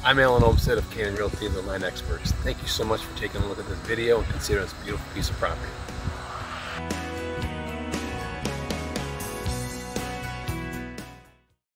I'm Alan Olmstead of Canaan Realty, the land experts. Thank you so much for taking a look at this video and considering this beautiful piece of property.